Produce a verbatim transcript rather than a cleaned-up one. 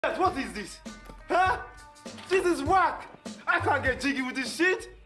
What is this? Huh? This is whack! I can't get jiggy with this shit!